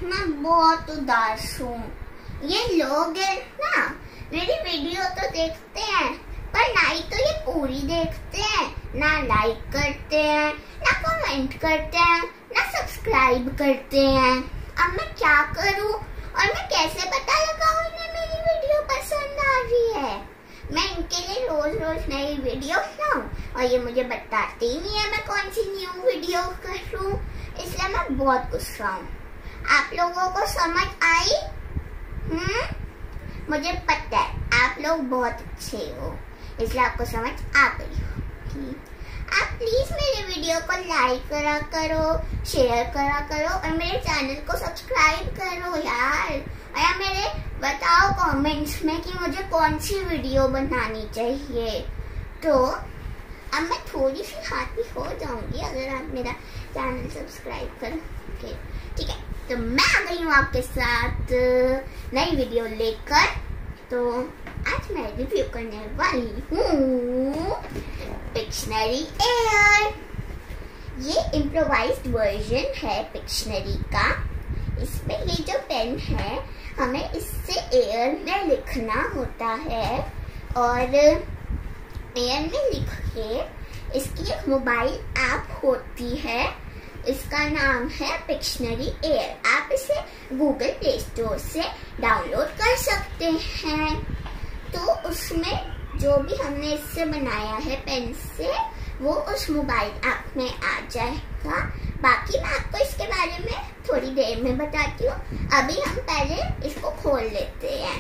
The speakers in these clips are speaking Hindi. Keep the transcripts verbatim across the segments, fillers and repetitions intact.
मैं बहुत उदास हूँ। ये लोग हैं ना, मेरी वीडियो तो देखते हैं पर ना ही तो ये पूरी देखते हैं, ना लाइक करते हैं, ना कमेंट करते हैं, ना सब्सक्राइब करते हैं। अब मैं क्या करूँ और मैं कैसे पता लगाऊँ इन्हें मेरी वीडियो पसंद आ रही है? मैं इनके लिए रोज रोज नई वीडियो लाऊं और ये मुझे बताते ही नहीं है मैं कौन सी न्यू वीडियो करूं, इसलिए मैं बहुत गुस्सा हूँ। आप लोगों को समझ आई? हम्म मुझे पता है आप लोग बहुत अच्छे हो, इसलिए आपको समझ आ गई होगी। आप प्लीज मेरे वीडियो को लाइक करा करो, शेयर करा करो और मेरे चैनल को सब्सक्राइब करो यार। और मेरे बताओ कमेंट्स में कि मुझे कौन सी वीडियो बनानी चाहिए। तो अब मैं थोड़ी सी हाथी हो जाऊंगी अगर आप मेरा चैनल सब्सक्राइब करोगे, ठीक है? तो मैं आ गई हूँ आपके साथ नई वीडियो लेकर। तो आज मैं रिव्यू करने वाली हूँ पिक्शनरी एयर। ये इम्प्रोवाइज्ड वर्जन है पिक्शनरी का। इसमें ये जो पेन है हमें इससे एयर में लिखना होता है और एयर में लिख के इसकी एक मोबाइल ऐप होती है, इसका नाम है पिक्शनरी एयर। आप इसे गूगल प्ले स्टोर से डाउनलोड कर सकते हैं। तो उसमें जो भी हमने इससे बनाया है पेन से वो उस मोबाइल ऐप में आ जाएगा। बाकी मैं आपको इसके बारे में थोड़ी देर में बताती हूँ। अभी हम पहले इसको खोल लेते हैं।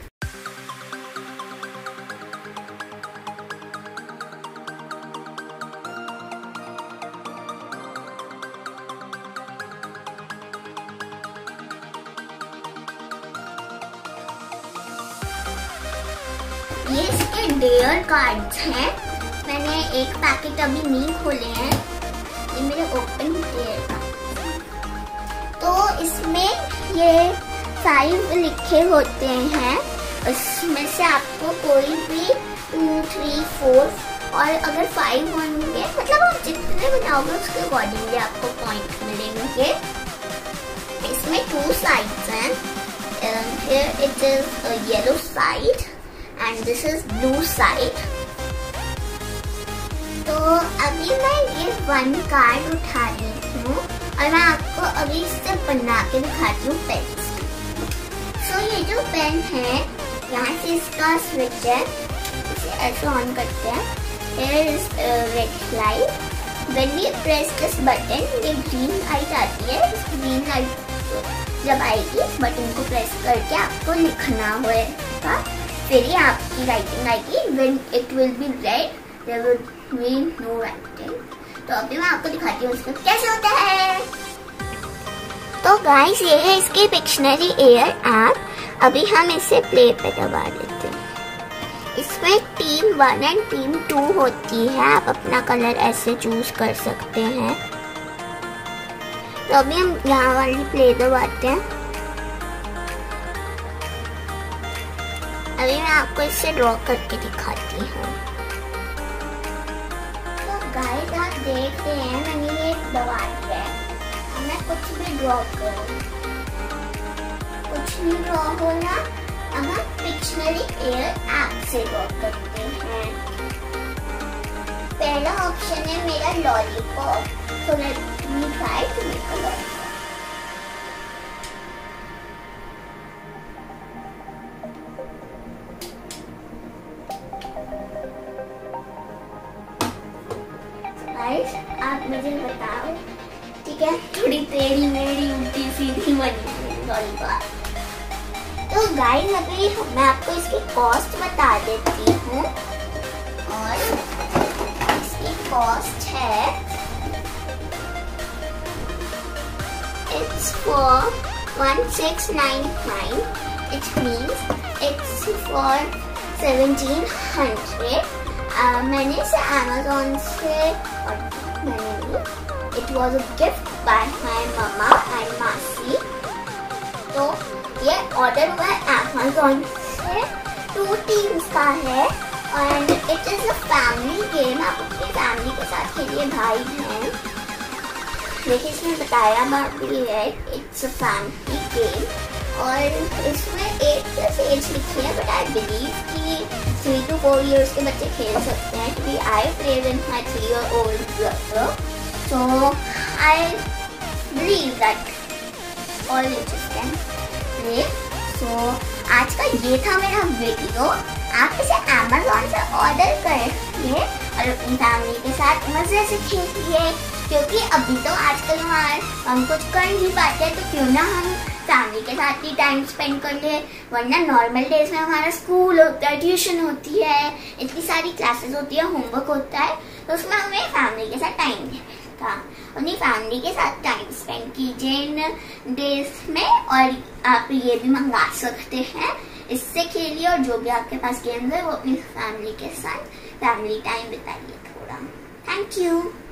ये इसके डेयर कार्ड्स हैं। मैंने एक पैकेट अभी नहीं खोले हैं, ये मेरे ओपन डेयर कार्ड्स। तो इसमें ये फाइव लिखे होते हैं, उसमें से आपको कोई भी टू थ्री फोर और अगर फाइव होंगे मतलब आप जितने बनाओगे उसके अकॉर्डिंगली आपको पॉइंट मिलेंगे। इसमें टू साइड्स हैं, here it is yellow side and this is blue side। तो अभी मैं ये वन कार्ड उठा रही हूँ और मैं आपको अभी इससे बना के दिखाती हूँ पेन। सो so, ये जो पेन है यहाँ से इसका स्विच है, इसे ऐसे ऑन करते हैं। Here is red light, when we press this button ये ग्रीन लाइट आती है। इस ग्रीन लाइट जब आएगी इस बटन को प्रेस करके आपको लिखना होगा, फिर ही आपकी राइटिंग आएगी। When it will be red, there will be no writing। तो अभी मैं आपको दिखाती हूँ इसमें कैसे होता है। तो गाइस ये है इसकी पिक्शनरी एयर ऐप। अभी हम इसे प्ले पे दबा देते हैं। इसमें team one and team two होती है, आप अपना कलर ऐसे चूज कर सकते हैं। तो अभी हम यहाँ वाली प्ले दबाते हैं। अभी मैं आपको इससे ड्रॉ करके दिखाती हूँ। तो गाइस आप देख रहे हैं मैंने ये दबा दिया है। अब मैं कुछ भी ड्रॉ करूँ, कुछ नहीं ड्रॉ होना। अब हम पिक्शनरी एयर ऐप से ड्रॉ करते हैं। पहला ऑप्शन है मेरा lollipop, so let me try to make a lollipop। आप मुझे बताओ, ठीक है? थोड़ी टेढ़ी मेढ़ी उल्टी सीधी बनी लॉलीपॉप। तो गाइस अभी मैं आपको इसकी कॉस्ट बता देती हूँ और इसकी कॉस्ट है it's for one six nine nine, it means it's for seventeen hundred. मैंने इसे अमेज़न से मैंने it was a gift by my mamma and मासी। तो ये ऑर्डर हुआ है अमेज़न से, टू टीम्स का है and it is a family game. आप अपनी फैमिली के साथ खेलिए, भाई बहन। देखिए इसमें बताया भी है इट्स अ फैमिली गेम और इसमें एट प्लस एज लिखी है, बट आई बिलीव कि थ्री टू फोर इयर्स के बच्चे खेल सकते हैं क्योंकि I play with my three year old brother, so I believe that all ages can play. So आज का ये था मेरा वीडियो। आप इसे अमेज़न से ऑर्डर करिए और अपनी फैमिली के साथ मजे से खेलिए, क्योंकि अभी तो आजकल हमारे हम कुछ कर नहीं पाते, तो क्यों ना हम फैमिली के साथ ही टाइम स्पेंड कर ले। वरना नॉर्मल डेज में हमारा स्कूल होता है, ट्यूशन होती है, इतनी सारी क्लासेस होती है, होमवर्क होता है, तो उसमें हमें फैमिली के साथ टाइम देना। अपनी फैमिली के साथ टाइम स्पेंड कीजिए इन डेज में, और आप ये भी मंगा सकते हैं, इससे खेलिए और जो भी आपके पास गेम्स है वो अपनी फैमिली के साथ फैमिली टाइम बिताइए थोड़ा। Thank you.